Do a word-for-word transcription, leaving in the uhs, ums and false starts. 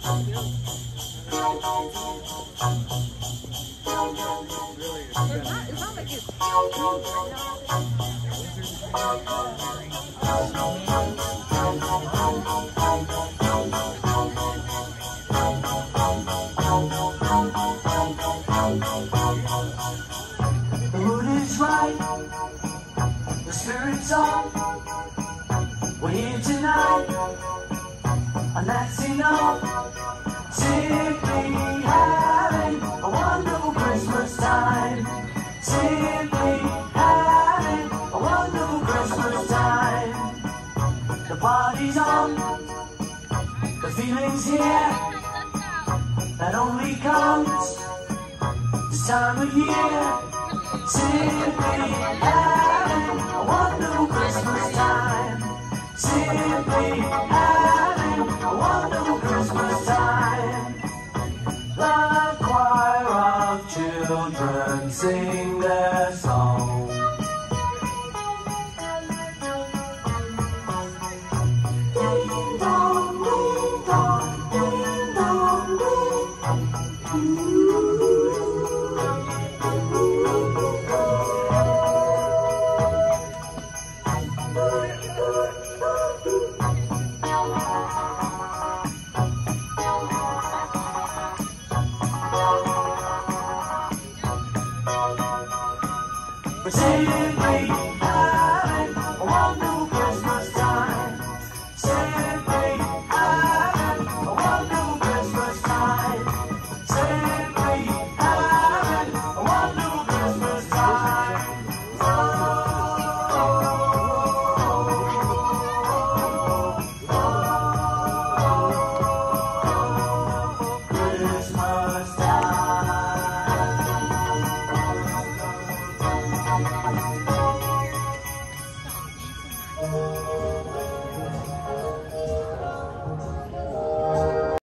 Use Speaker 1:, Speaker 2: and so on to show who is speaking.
Speaker 1: It's not like it's
Speaker 2: the mood is right, the spirit's up. We're here tonight, and that's enough. Simply having a wonderful Christmas time. Simply having a wonderful Christmas time. The party's on, the feeling's here. That only comes this time of year. Simply having a wonderful Christmas time. Simply having a wonderful Christmas time. The choir of children sing their song. Ding dong, ding dong, ding dong, ding. Simply